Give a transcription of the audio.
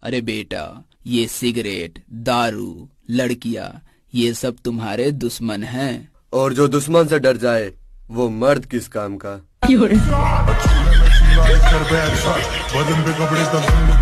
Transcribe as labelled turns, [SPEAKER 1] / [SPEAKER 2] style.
[SPEAKER 1] अरे बेटा, ये सिगरेट, दारू, लड़कियां, ये सब तुम्हारे दुश्मन हैं।
[SPEAKER 2] और जो दुश्मन से डर जाए वो मर्द किस काम का।